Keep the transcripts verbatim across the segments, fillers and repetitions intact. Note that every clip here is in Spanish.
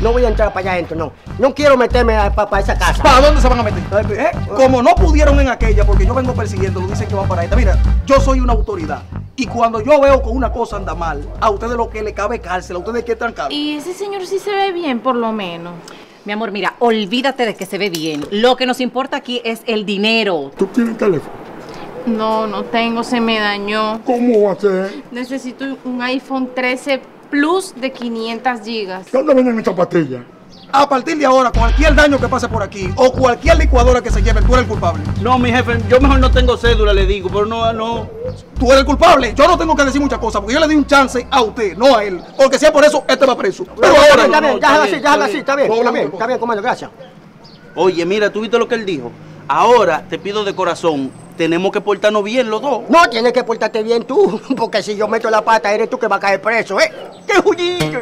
no voy a entrar para allá adentro, no. No quiero meterme para pa esa casa. ¿Para dónde se van a meter? ¿Eh? Como no pudieron en aquella, porque yo vengo persiguiendo, lo dicen que van para esta. Mira, yo soy una autoridad. Y cuando yo veo que una cosa anda mal, a ustedes lo que le cabe cárcel, a ustedes hay que trancar. Y ese señor sí se ve bien, por lo menos. Mi amor, mira, olvídate de que se ve bien. Lo que nos importa aquí es el dinero. ¿Tú tienes teléfono? No, no tengo, se me dañó. ¿Cómo va a ser? Necesito un iPhone trece Plus de quinientas gigas. ¿Dónde venden estas pastillas? A partir de ahora, cualquier daño que pase por aquí o cualquier licuadora que se lleven, tú eres el culpable. No, mi jefe, yo mejor no tengo cédula, le digo, pero no, no. Tú eres el culpable. Yo no tengo que decir muchas cosas porque yo le di un chance a usted, no a él. Porque sea por eso, este va preso. Pero Está ahora. bien, está bien, no, déjalo está así, bien, déjalo está así, está bien, bien. está bien, está bien, comando, gracias. Oye, mira, ¿tú viste lo que él dijo? Ahora te pido de corazón, tenemos que portarnos bien los dos. No, tienes que portarte bien tú, porque si yo meto la pata, eres tú que vas a caer preso, ¿eh? ¡Qué jullito!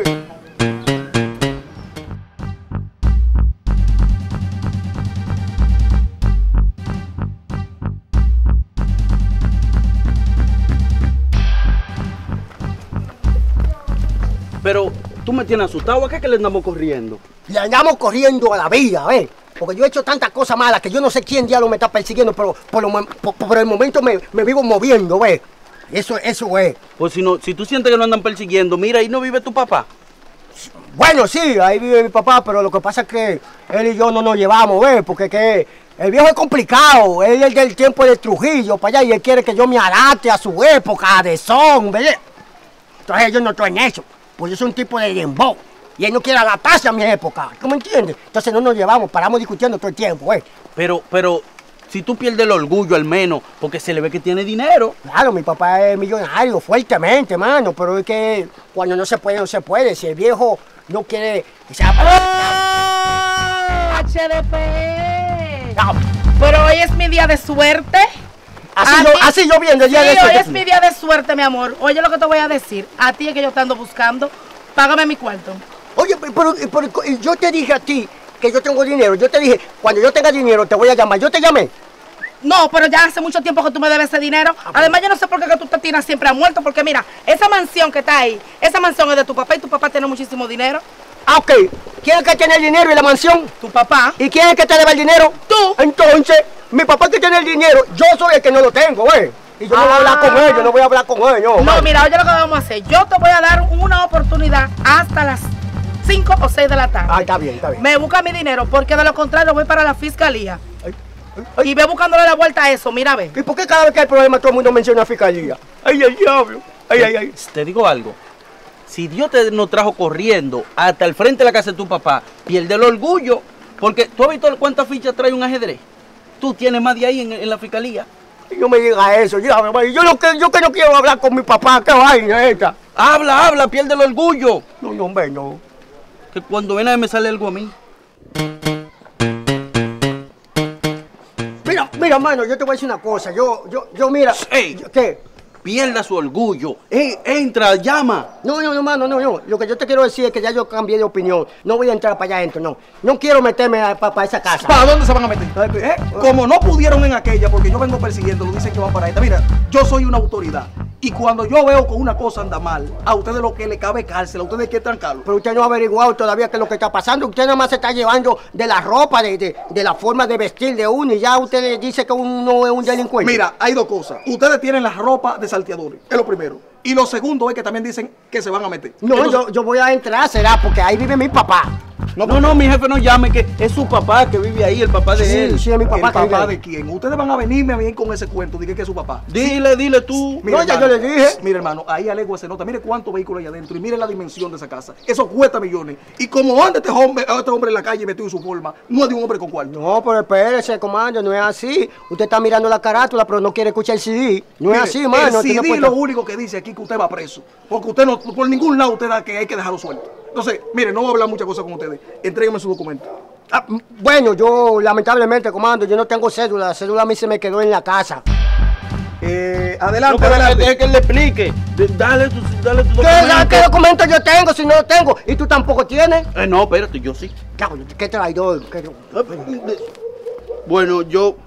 Pero tú me tienes asustado, ¿a qué es que le andamos corriendo? Le andamos corriendo a la vida, ¿eh? Porque yo he hecho tantas cosas malas que yo no sé quién diablo me está persiguiendo, pero por, lo, por, por el momento me, me vivo moviendo, ¿ves? Eso, eso es. Pues si no, si tú sientes que no andan persiguiendo, mira, ahí no vive tu papá. Bueno, sí, ahí vive mi papá, pero lo que pasa es que él y yo no nos llevamos, ¿ves? Porque que el viejo es complicado, él es del tiempo de Trujillo para allá y él quiere que yo me adapte a su época de son, ¿ves? Entonces yo no estoy en eso, pues yo soy un tipo de dembow. Y él no quiere adaptarse a mi época, ¿tú me entiendes? Entonces no nos llevamos, paramos discutiendo todo el tiempo, ¿eh? Pero, pero, si tú pierdes el orgullo al menos, porque se le ve que tiene dinero. Claro, mi papá es millonario, fuertemente, mano, pero es que cuando no se puede, no se puede. Si el viejo no quiere que sea... ¡Oh! H D P. No. Pero hoy es mi día de suerte. Así, A yo, ti- así yo viendo el día Sí, de eso. hoy es mi día de suerte, mi amor. Oye lo que te voy a decir. A ti es que yo te ando buscando. Págame mi cuarto. Oye, pero, pero, pero yo te dije a ti que yo tengo dinero. Yo te dije, cuando yo tenga dinero te voy a llamar. Yo te llamé. No, pero ya hace mucho tiempo que tú me debes ese dinero. Además, yo no sé por qué que tú te tiras siempre a muerto. Porque mira, esa mansión que está ahí, esa mansión es de tu papá y tu papá tiene muchísimo dinero. Ah, ok. ¿Quién es que tiene el dinero y la mansión? Tu papá. ¿Y quién es que te debe el dinero? Tú. Entonces, mi papá que tiene el dinero, yo soy el que no lo tengo, ¿eh? Y yo no voy a hablar con él, yo no voy a hablar con él, no. No, man. mira, oye lo que vamos a hacer. Yo te voy a dar una oportunidad hasta las cinco o seis de la tarde. Ah, está bien, está bien. Me busca mi dinero, porque de lo contrario voy para la fiscalía. Ay, ay, ay. Y ve buscándole la vuelta a eso, mira, ve. ¿Y por qué cada vez que hay problema todo el mundo menciona fiscalía? Ay, ay, diablo. Ay, ay, ay. Te digo algo. Si Dios te nos trajo corriendo hasta el frente de la casa de tu papá, pierde el orgullo. Porque tú has visto cuántas fichas trae un ajedrez. Tú tienes más de ahí en, en la fiscalía. Y no me diga eso, ya, me- yo, lo que, yo que no quiero hablar con mi papá, qué vaina es esta. Habla, habla, pierde el orgullo. No, no, hombre, no. Que cuando viene me sale algo a mí. Mira, mira, mano, yo te voy a decir una cosa, yo, yo, yo, mira. Ey. yo- ¿Qué? Pierda su orgullo. Ey, entra, llama. No, no, no, mano, no, no. Lo que yo te quiero decir es que ya yo cambié de opinión. No voy a entrar para allá adentro, no. No quiero meterme para esa casa. ¿Para dónde se van a meter? ¿Eh? Como no pudieron en aquella, porque yo vengo persiguiendo, lo dicen que van para esta. Mira, yo soy una autoridad. Y cuando yo veo que una cosa anda mal, a ustedes lo que le cabe cárcel, a ustedes hay que trancarlo. Pero usted no ha averiguado todavía qué es lo que está pasando. Usted nada más se está llevando de la ropa, de, de, de la forma de vestir de uno y ya usted le dice que uno es un delincuente. Mira, hay dos cosas. Ustedes tienen la ropa de salteadores, es lo primero. Y lo segundo es que también dicen que se van a meter. No, Entonces, yo, yo voy a entrar, será, porque ahí vive mi papá. No, no, no, mi jefe no llame, que es su papá que vive ahí, el papá de Sí, él. sí, es mi papá ¿el que vive papá ahí. de quién? Ustedes van a venirme a venir con ese cuento, dije que es su papá. Dile, dile tú. Mire, No, ya hermano, yo le dije. Mire, hermano, ahí a legua se nota. Mire cuántos vehículos hay adentro y mire la dimensión de esa casa. Eso cuesta millones. Y como anda este hombre, este hombre en la calle metido en su forma, no es de un hombre con cuarto. No, pero espérese, comando, no es así. Usted está mirando la carátula, pero no quiere escuchar el C D. No es Mire, así, mano. El usted C no D puede- lo único que dice aquí que usted va preso. Porque usted no, por ningún lado usted da que hay que dejarlo suelto. Entonces, mire, no voy a hablar muchas cosas con ustedes. Entrégueme su documento. Ah, m- bueno, yo lamentablemente, comando, yo no tengo cédula. La cédula a mí se me quedó en la casa. Eh, No, adelante, pero adelante. deje que él le explique. De- Dale tu, dale tu ¿Qué, documento. ¿Qué documento yo tengo si no lo tengo? ¿Y tú tampoco tienes? Eh, no, espérate, yo sí. Diablo, ¿qué traidor? ¿Qué- Bueno, yo...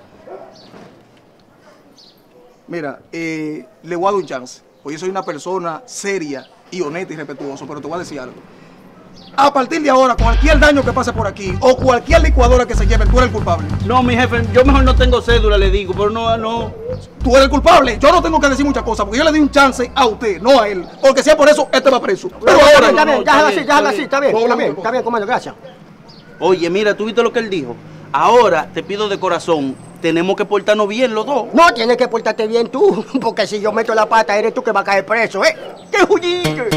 Mira, eh, le voy a dar un chance. Porque yo soy una persona seria y honesta y respetuosa, pero te voy a decir algo. A partir de ahora, cualquier daño que pase por aquí o cualquier licuadora que se lleve, tú eres el culpable. No, mi jefe, yo mejor no tengo cédula, le digo, pero no, no. Tú eres el culpable. Yo no tengo que decir muchas cosas porque yo le di un chance a usted, no a él. Porque si es por eso, este va preso. Pero Está ahora. bien, está bien, está déjalo bien, así, déjalo está así, bien. está bien, No está hablamos bien, de está bien, comando, gracias. Oye, mira, ¿tú viste lo que él dijo? Ahora te pido de corazón, tenemos que portarnos bien los dos. No, tienes que portarte bien tú, porque si yo meto la pata, eres tú que vas a caer preso, ¿eh? ¡Qué jullito!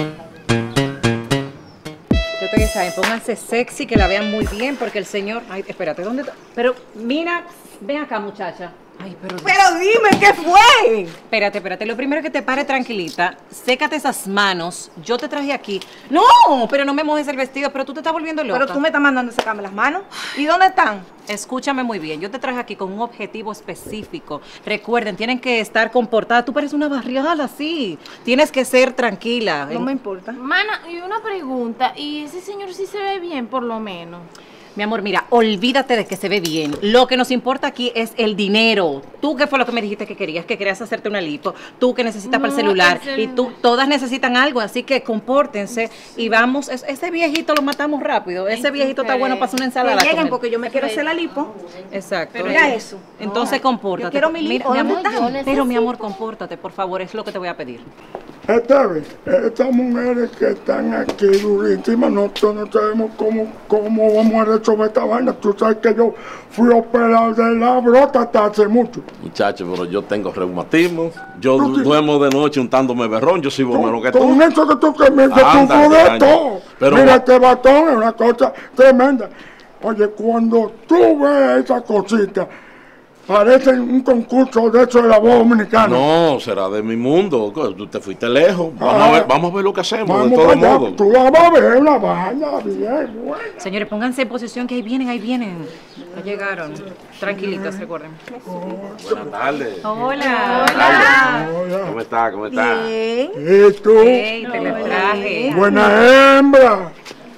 Yo te dije, ¿saben? Pónganse sexy, que la vean muy bien, porque el señor... Ay, espérate, ¿dónde está? Pero, mira, ven acá, muchacha. Ay, pero... Pero dime, ¿qué fue? Espérate, espérate. Lo primero que te pare tranquilita, sécate esas manos. Yo te traje aquí. No, pero no me mojes el vestido, pero tú te estás volviendo loca. Pero tú me estás mandando a secarme las manos. ¿Y dónde están? Escúchame muy bien. Yo te traje aquí con un objetivo específico. Recuerden, tienen que estar comportada. Tú pareces una barrial así. Tienes que ser tranquila. No me importa. Mana, y una pregunta, ¿y ese señor sí se ve bien por lo menos? Mi amor, mira, olvídate de que se ve bien. Lo que nos importa aquí es el dinero. Tú, ¿qué fue lo que me dijiste que querías? Que querías hacerte una lipo. Tú que necesitas No, para el celular. el Y tú, todas necesitan algo, así que compórtense. Y vamos, es- ese viejito lo matamos rápido. Ese Ay, viejito está qué bueno para hacer una ensalada. Que con lleguen él. porque yo me quiero hacer la lipo. Exacto. Pero mira eso. Entonces No, compórtate. yo quiero mi Mira, lipo. mi ¿Dónde amor, están? yo pero necesito. mi amor, compórtate, por favor. Es lo que te voy a pedir. Esteban, estas mujeres que están aquí durísimas, nosotros no sabemos cómo, cómo vamos a resolver esta vaina. Tú sabes que yo fui operado de la brota hasta hace mucho. Muchacho, pero yo tengo reumatismo. Yo Tú du- sí. duermo de noche untándome berrón. Yo soy menos que tú. Con eso que tú que me que Anda, sufro de caña. todo. Pero- Mira, este batón es una cosa tremenda. Oye, cuando tú ves esa cosita, parece un concurso de eso de la voz dominicana. No, será de mi mundo. Tú te fuiste lejos. Vamos, Ah. a, ver, vamos a ver lo que hacemos, Vamos de todos para allá, modos. tú la vas a ver, una vaina bien, buena. Señores, pónganse en posición que ahí vienen, ahí vienen. Ya llegaron. Tranquilitas, recuerden. Buenas tardes. Hola. Hola. ¿Cómo está? ¿Cómo está? Bien. ¿Y tú? Hey, te les traje. Buena hembra.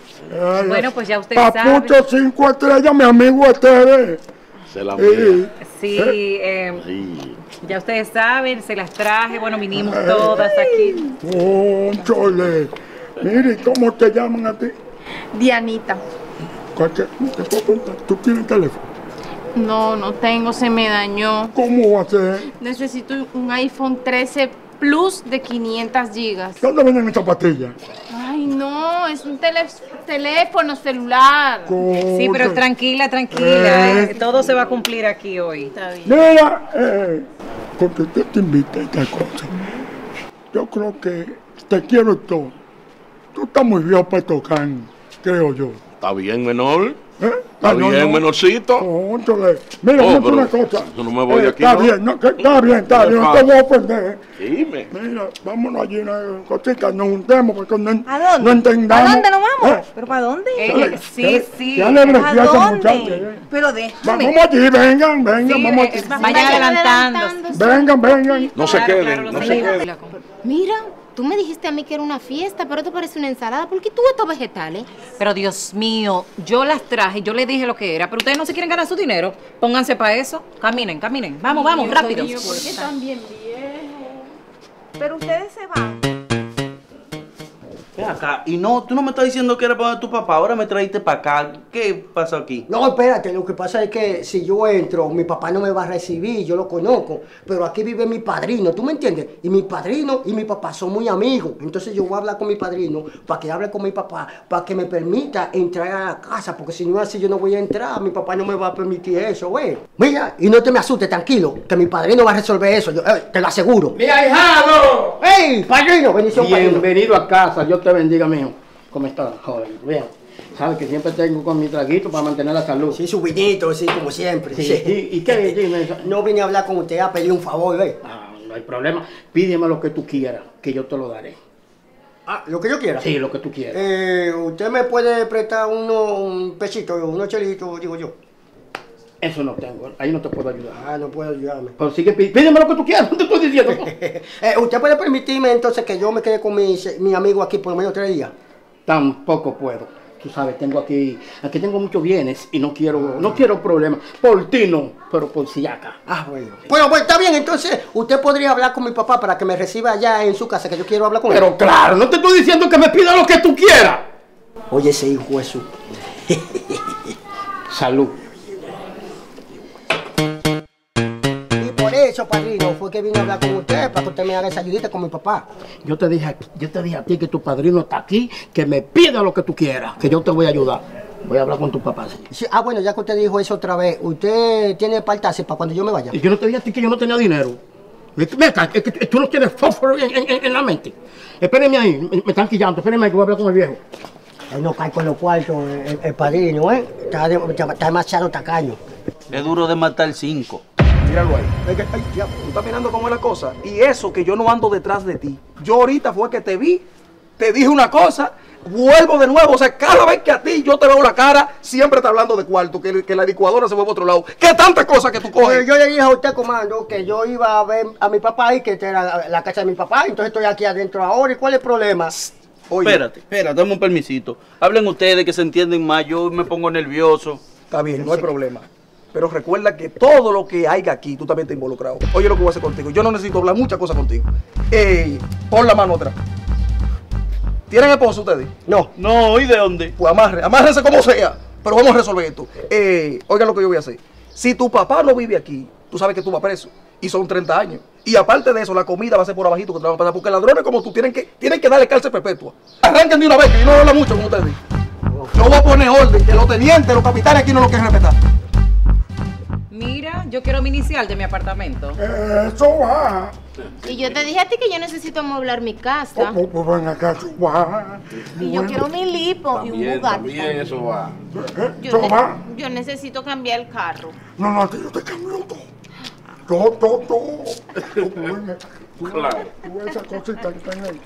Ay, Bueno, pues ya ustedes Papucho saben. cinco estrellas, mi amigo este. Se la Sí. mía. Sí, eh, Sí. ya ustedes saben, se las traje. Bueno, vinimos todas aquí. Conchole. Mire, ¿cómo te llaman a ti? Dianita. Cualquier- ¿te puedo preguntar? ¿Tú tienes teléfono? No, no tengo, se me dañó. ¿Cómo va a ser? Necesito un iPhone trece Plus de quinientas gigas. ¿Dónde venden estas pastillas? Ay, no, es un tele- teléfono celular. Sí, pero Concho. tranquila, tranquila. eh, Todo se va a cumplir aquí hoy. Está bien. Mira, eh, porque yo te invité a esta cosa. Yo creo que te quiero todo. Tú estás muy viejo para tocar, creo yo. Está bien, menor. ¿Eh? Está Ah, no, bien, no. menorcito. Cónchale. Mira, Oh, vamos a pero una cosa. yo no me voy de aquí, Está ¿no? bien, no, que está bien, está ¿Qué bien. No pasa? te voy a ofender. Dime. Mira, vámonos allí una cosita, nos juntemos porque no, ¿A dónde? no entendamos. ¿A dónde nos vamos? Eh, ¿Pero para dónde? Eh, sí, sí. Ya le ¿A bregué a esa muchacha, dónde? eh. Pero Va- déjame. Vamos allí, vengan, vengan, Sí, vamos eh, allí. vayan adelantándose. Vengan, vengan. No se Claro, queden, claro, no los se niños. queden. Mira, tú me dijiste a mí que era una fiesta, pero esto parece una ensalada. ¿Por qué tú estos vegetales? Pero Dios mío, yo las traje, yo les dije lo que era, pero ustedes no se quieren ganar su dinero. Pónganse para eso. Caminen, caminen. Vamos, vamos, rápido. ¿Por qué tan bien viejo? Pero ustedes se van. Ven acá, y no, tú no me estás diciendo que era para tu papá, ahora me trajiste para acá. ¿Qué pasa aquí? No, espérate, lo que pasa es que si yo entro, mi papá no me va a recibir, yo lo conozco, pero aquí vive mi padrino, ¿tú me entiendes? Y mi padrino y mi papá son muy amigos, entonces yo voy a hablar con mi padrino para que hable con mi papá, para que me permita entrar a la casa, porque si no es así yo no voy a entrar, mi papá no me va a permitir eso, güey. Mira, y no te me asustes, tranquilo, que mi padrino va a resolver eso, yo, eh, te lo aseguro. ¡Mi ahijado! ¡Ey, padrino! Bendición, padrino. Bienvenido a casa, Dios te bendiga, mijo. ¿Cómo estás, joven? Bien. Sabes que siempre tengo con mi traguito para mantener la salud. Sí, su vinito, sí, como siempre. Sí, sí. ¿Y, y qué? Dime. No vine a hablar con usted, a pedir un favor, ¿eh? Ah, no hay problema. Pídeme lo que tú quieras, que yo te lo daré. Ah, lo que yo quiera. Sí, lo que tú quieras. Eh, usted me puede prestar uno, un pesito, unos chelitos, digo yo. Eso no tengo, ahí no te puedo ayudar. Ah, no puede ayudarme. Pero sigue, pí- pídeme lo que tú quieras, no te estoy diciendo. eh, ¿Usted puede permitirme entonces que yo me quede con mi, mi amigo aquí por lo menos tres días? Tampoco puedo. Tú sabes, tengo aquí, aquí tengo muchos bienes y no quiero, no quiero problemas. Por ti no, pero por si acá. Ah, bueno. Bueno, pues está bien, entonces usted podría hablar con mi papá para que me reciba allá en su casa, que yo quiero hablar con él. Pero claro, no te estoy diciendo que me pida lo que tú quieras. Oye, ese hijo es su... Salud. Y por eso, padrino, fue que vine a hablar con usted, para que usted me haga esa ayudita con mi papá. Yo te dije, yo te dije a ti que tu padrino está aquí, que me pida lo que tú quieras, que yo te voy a ayudar. Voy a hablar con tu papá. ¿Sí? Sí, ah, bueno, ya que usted dijo eso otra vez, ¿usted tiene partarse para cuando yo me vaya? Y yo no te dije a ti que yo no tenía dinero. Venga, es que tú no tienes fósforo en, en, en la mente. Espérenme ahí, me, me están quillando, espérenme ahí que voy a hablar con el viejo. Él no cae con los cuartos, el, el padrino, ¿eh? Está, de, está demasiado tacaño. Es duro de matar cinco. Míralo ahí. Ay, ya, tú estás mirando cómo es la cosa. Y eso que yo no ando detrás de ti. Yo ahorita fue que te vi, te dije una cosa, vuelvo de nuevo. O sea, cada vez que a ti yo te veo la cara, siempre está hablando de cuarto, que, que la licuadora se fue por otro lado. ¿Qué tantas cosas que tú coges? Pues yo le dije a usted, comando, que yo iba a ver a mi papá y que esta era la, la casa de mi papá. Entonces estoy aquí adentro ahora. ¿Y cuál es el problema? Oye. Espérate, espérate, dame un permisito. Hablen ustedes que se entienden más, yo me pongo nervioso. Está bien, no hay problema. Pero recuerda que todo lo que haya aquí, tú también estás involucrado. Oye lo que voy a hacer contigo. Yo no necesito hablar muchas cosas contigo. Ey, pon la mano atrás. ¿Tienen esposo ustedes? No. No, ¿y de dónde? Pues amarre, amárrense como sea. Pero vamos a resolver esto. Eh, oigan lo que yo voy a hacer. Si tu papá no vive aquí, tú sabes que tú vas preso. Y son treinta años. Y aparte de eso, la comida va a ser por abajito que te van a pasar. Porque ladrones como tú tienen que, tienen que darle cárcel perpetua. Arranquen de una vez, que yo no hablo mucho con ustedes. Yo voy a poner orden, que los tenientes, los capitanes aquí no lo quieren respetar. Mira, yo quiero mi inicial de mi apartamento. Eso va. Y yo te dije a ti que yo necesito amueblar mi casa. Pues pues ven acá, eso va. Y yo quiero mi lipo y un Bugatti. También eso va. Yo, Eso ne- va. yo necesito cambiar el carro. No, no, yo te cambio todo. Todo, todo, todo. Tú ven, tú ves- Claro. tú ves esa cosita que están ahí.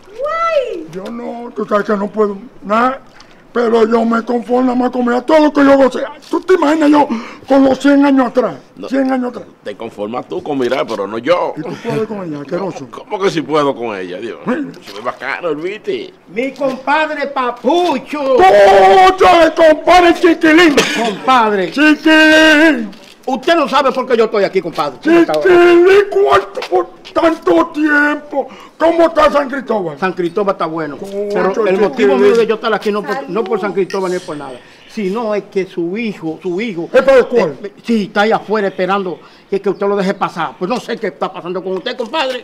Yo no, tú sabes que no puedo nada. Pero yo me conformo más con mirar todo lo que yo gocé. ¿Tú te imaginas yo con los cien años atrás? No. cien años atrás. Te conformas tú con mirar, pero no yo. ¿Y tú puedes con ella, asqueroso? ¿Cómo que si puedo con ella, Dios? Eso es bacano, ¿viste? Mi compadre Papucho. ¡Pucho, compadre Chiquilín! Compadre, ¡Chiquilín! usted no sabe por qué yo estoy aquí, compadre. ¡Chiquilín! ¿Cuánto por tanto tiempo? ¿Cómo está San Cristóbal? San Cristóbal está bueno. Coño, Pero el motivo chiquilín. mío de yo estar aquí no por, no por San Cristóbal ni por nada. Sino es que su hijo, su hijo. ¿Es para el cuál? eh, sí, está ahí afuera esperando que, que usted lo deje pasar. Pues no sé qué está pasando con usted, compadre.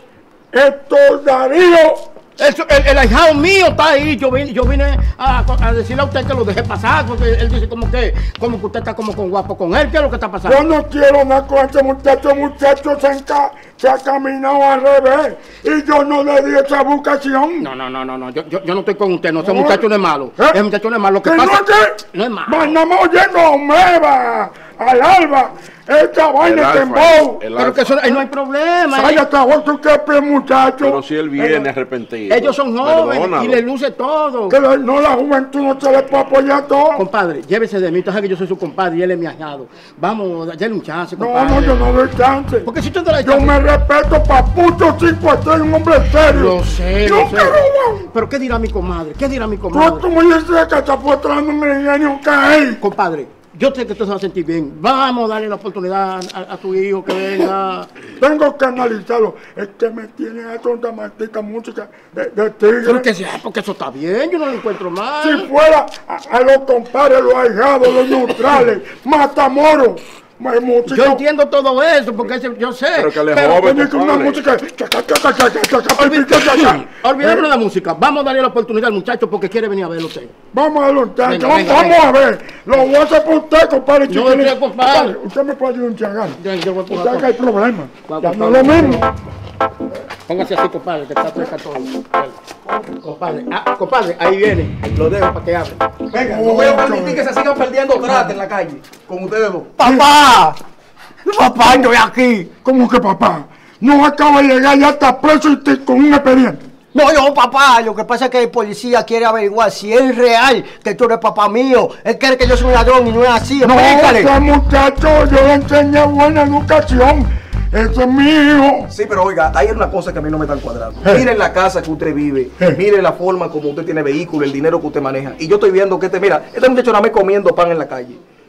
Héctor Darío. Eso, el, el ahijado mío está ahí. Yo vine, yo vine a, a decirle a usted que lo deje pasar, porque él dice como que, como que usted está como con guapo con él. ¿Qué es lo que está pasando? Yo no quiero nada con ese muchacho. El muchacho se, enca- se ha caminado al revés. Y yo no le di esa vocación. No, no, no, no, no. Yo, yo, yo no estoy con usted. No, ese No. muchacho no es malo. ¿Eh? Ese muchacho no es malo. Lo que ¿Que pasa no es no es malo. Mandamos oyendo a Omega, al Alba. Esta vaina El de alfa, embou. el Pero que eso ahí no hay problema. Cállate, vos tú qué pe muchacho. Pero si él viene arrepentido. Ellos son jóvenes Perdónalo. y les luce todo. Que la- no, la juventud no se le puede apoyar todo. Compadre, llévese de mí. Usted sabe que yo soy su compadre y él es mi ahijado. Vamos, déle un chance, No, compadre. no, yo no doy chance. Porque si usted no le Yo me respeto, Papucho cinco, soy un hombre serio. Lo sé, Yo lo sé. que robo. Pero ¿qué dirá mi comadre? ¿Qué dirá mi Tú, comadre? tú me dices que está postrando un ingenio que hay. Compadre, yo sé que usted se va a sentir bien. Vamos a darle la oportunidad a, a tu hijo que venga. Tengo que analizarlo. Es que me tiene a tonta maldita música de, de tigre. Pero que sea, porque eso está bien, yo no lo encuentro mal. Si fuera a, a los compadres, los ahijados, los neutrales, Matamoros, más música. Yo entiendo todo eso, porque ese- yo sé. Pero que le pero- joven, Tiene que una compadre. música. cha, cha, cha, cha, cha, cha, cha, Olvi- cha, cha, cha. Olvidémonos de Eh, la música. Vamos a darle la oportunidad al muchacho porque quiere venir a verlo usted. Vamos a darle un chance. Venga, Vamos, venga, vamos venga. a ver. Lo voy a hacer por usted, compadre. No, Chiquilín. usted, compadre. Usted me puede ayudar un chagán. Ya, yo voy a Usted empujar que hay problemas. Va, Ya va, no va. es lo mismo. Póngase así, compadre, que está cerca todo. Compadre, ah, compadre, ahí viene. Lo dejo para que hable. Venga, no voy a permitir que se sigan perdiendo trate en la calle con ustedes dos. ¡Papá! ¡Papá, estoy aquí! ¿Cómo que papá? No acaba de llegar, ya está preso y te- con un expediente. No, no, papá, lo que pasa es que el policía quiere averiguar si es real que tú eres papá mío. Él cree que yo soy un ladrón y no es así. No, Explícale. ese muchacho, yo le enseñé buena educación. Ese es mi hijo. Sí, pero oiga, hay una cosa que a mí no me está cuadrando. Eh. Miren la casa que usted vive, Eh. mire la forma como usted tiene vehículo, el dinero que usted maneja. Y yo estoy viendo que este, mira, este muchacho nada más comiendo pan en la calle.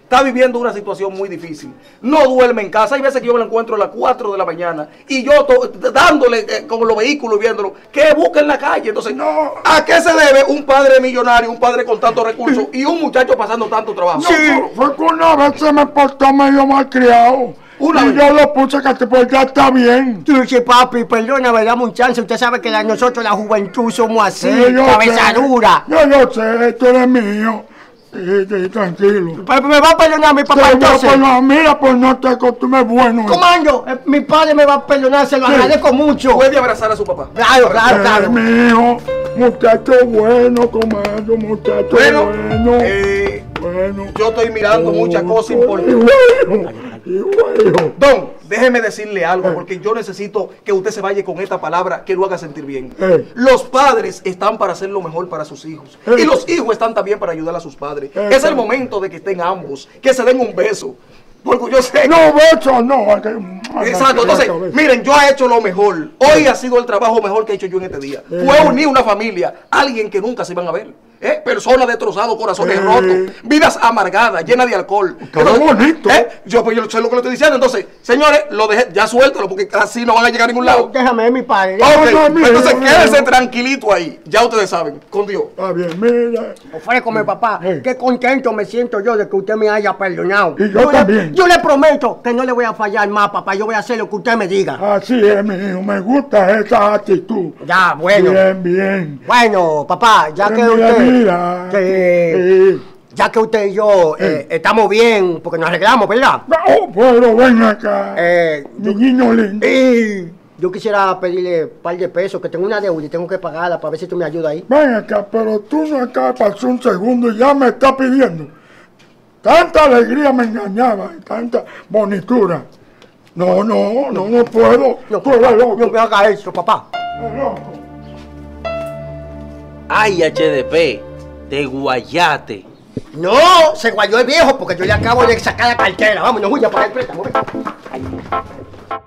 está viviendo una situación muy difícil. No duerme en casa. Hay veces que yo me lo encuentro a las cuatro de la mañana y yo to- dándole eh, con los vehículos y viéndolo, que busca en la calle. Entonces, No. ¿a qué se debe un padre millonario, un padre con tantos recursos y un muchacho pasando tanto trabajo? No, fue- fue que una vez se me portó medio malcriado. Una y vez. yo lo puse que pues ya está bien. Sí, papi, perdóname, dame un chance. Usted sabe que la- nosotros, la juventud, somos así, Sí, yo cabeza sé. dura. Yo lo sé, tú eres mío. Sí, sí, tranquilo. Pero me va a perdonar mi papá Te voy a entonces. perdonar. Mira, pues no te acostumbres bueno. Comando, eh, mi padre me va a perdonar, se lo agradezco mucho. Puede abrazar a su papá. Claro, claro, Eh, claro. mi hijo, muchacho bueno, comando, muchacho Bueno, bueno. eh, bueno. yo estoy mirando muchas cosas Y importantes. bueno, y bueno. Don, déjeme decirle algo, porque yo necesito que usted se vaya con esta palabra que lo haga sentir bien. Eh. Los padres están para hacer lo mejor para sus hijos. Eh. Y los hijos están también para ayudar a sus padres. Eh. Es el momento de que estén ambos, que se den un beso. Porque yo sé... No, beso, no. hay que- Exacto, entonces, miren, yo he hecho lo mejor. Hoy ha sido el trabajo mejor que he hecho yo en este día. Fue unir una familia, alguien que nunca se iban a ver. ¿eh? Personas destrozadas, corazones Eh. rotos, vidas amargadas, llenas de alcohol. Todo bonito. ¿eh? Yo, pues, yo sé lo que le estoy diciendo. Entonces, señores, lo dejé, ya suéltalo, porque así no van a llegar a ningún lado. Déjame, mi padre. Ok, no, mira, entonces mira, quédense mira. tranquilito ahí. Ya ustedes saben, con Dios. Está bien, mira. Ofrezco mi papá. Eh. Qué contento me siento yo de que usted me haya perdonado. Y yo le- también. yo le prometo que no le voy a fallar más, papá. Yo voy a hacer lo que usted me diga. Así es, mi hijo. Me gusta esa actitud. Ya, bueno. Bien, bien. Bueno, papá, ya que Mira, usted... mira. que- Sí. ya que usted y yo eh, estamos bien, porque nos arreglamos, ¿verdad? No, pero ven acá. Eh, Mi niño lindo. y yo quisiera pedirle un par de pesos, que tengo una deuda y tengo que pagarla para ver si tú me ayudas ahí. Ven acá, pero tú no acá pasó un segundo y ya me estás pidiendo. Tanta alegría me engañaba y tanta bonitura. No, no, no, no puedo. No, Tú eres loco. no me haga eso, papá. Eres loco. Ay, H D P, de guayate. No, se guayó el viejo porque yo le acabo de sacar la cartera. Vámonos, huya para el préstamo. ven.